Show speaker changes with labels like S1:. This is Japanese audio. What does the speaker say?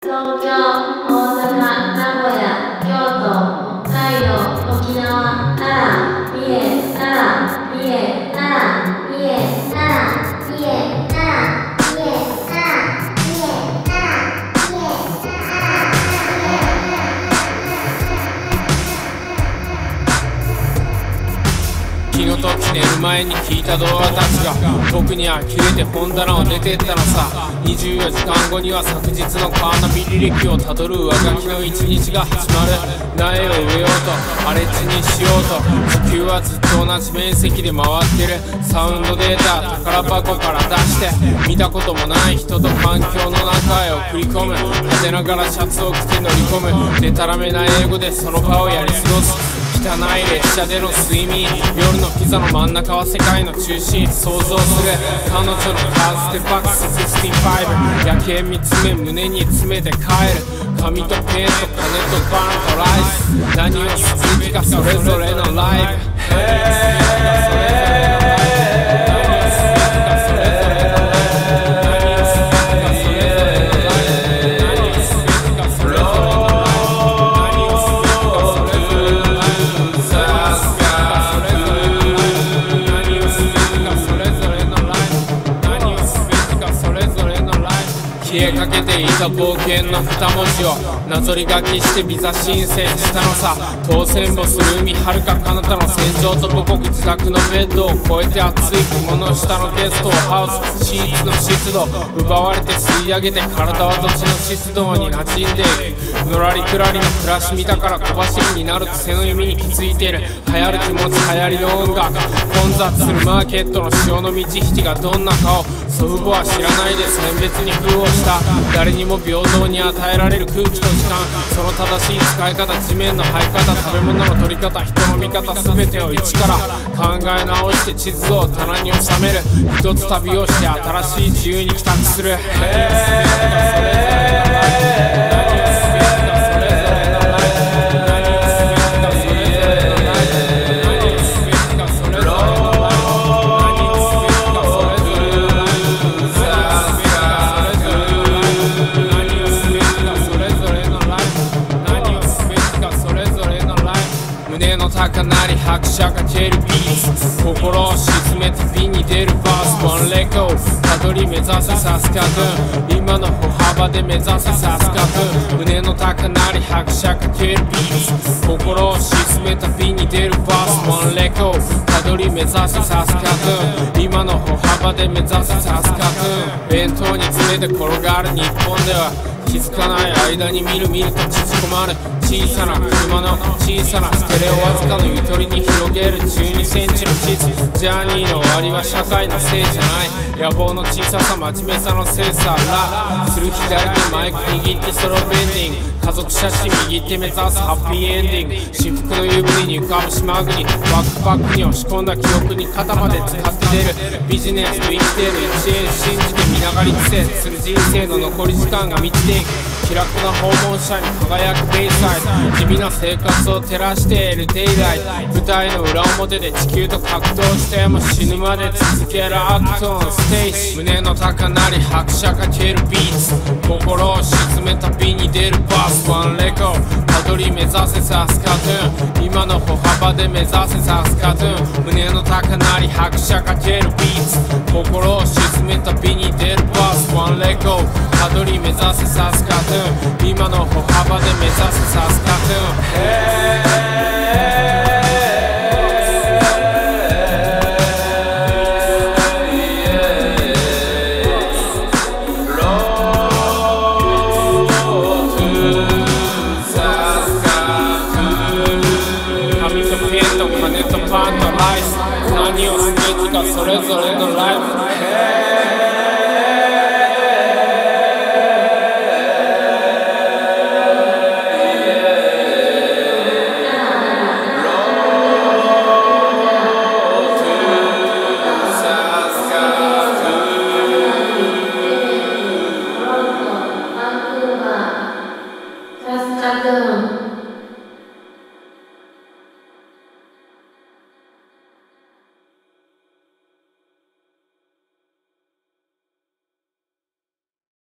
S1: 東京、大阪、名古屋、京都、北海道、沖縄、奈良、三重、奈良、三重、奈良、三重、奈良、三重、奈良、三重、奈良、三重、
S2: 気の時寝る前に聞いた動画たちが僕に呆れて本棚を出てったのさ。24時間後には昨日のカーナビ履歴をたどる上書きの一日が始まる。苗を植えようと荒れ地にしようと地球はずっと同じ面積で回ってる。サウンドデータ宝箱から出して見たこともない人と環境の中へ送り込む。派手ながらシャツを着て乗り込む。でたらめな英語でその場をやり過ごす。汚い列車での睡眠、夜のピザの真ん中は世界の中心。想像する彼女のカーステバックス65。夜景見つめ胸に詰めて帰る。紙とペンと金とバンとライス。何をする気かそれぞれのライブ。消えかけていた冒険の2文字をなぞり書きしてビザ申請したのさ。当選簿する海はるか彼方の戦場と母国自宅のベッドを越えて熱い雲の下のゲストハウス。シーツの湿度奪われて吸い上げて体は土地の湿度に馴染んでいく。のらりくらりの暮らし見たから小走りになる癖の弓に気づいてる。流行る気持ち流行りの音楽混雑するマーケットの潮の満ち引きがどんなかを祖父母は知らないで選別に工夫をした。誰にも平等に与えられる空気と時間、その正しい使い方、地面の生え方、食べ物の取り方、人の見方、全てを一から考え直して地図を棚に収める。一つ旅をして新しい自由に帰宅する。胸の高鳴り拍車かけるビーツ。心を沈めて瓶に出るバース。ワンレコたどり目指せサスカトゥーン。今の歩幅で目指せサスカトゥーン。胸の高鳴り拍車かけるビーツ。心を沈めた瓶に出るバース。ワンレコたどり目指せサスカトゥーン。今の歩幅で目指せサスカトゥーン。弁当に詰めて転がる日本では気づかない間に見ると縮こまる。小さな車の小さなステレオわずかのゆとりに広げる12センチの地図。ジャーニーの終わりは社会のせいじゃない。野望の小ささ真面目さのせいさ。ラする左手マイク握ってソロベンディング。家族写真握って目指すハッピーエンディング。私服の湯船に浮かぶ島国。バックパックに押し込んだ記憶に肩まで使って出る。ビジネスと生きている1円信じて見ながり苦戦する人生の残り時間が満ちていく。気楽な訪問者に輝くベイサイド。地味な生活を照らしているデイライト。舞台の裏表で地球と格闘しても死ぬまで続けるアクトンステージ。胸の高鳴り拍車かけるビーツ。心を沈めた瓶に出るバス。ワンレコたどり目指せサスカトゥーン。今の歩幅で目指せサスカトゥーン。胸の高鳴り拍車かけるビーツ。心を沈めた瓶に出るバス。ワンレコたどり目指せサスカトゥーン。今の歩幅で目指せサスカトゥーン。紙とペンと金とパンとライス。何をすべきかそれぞれ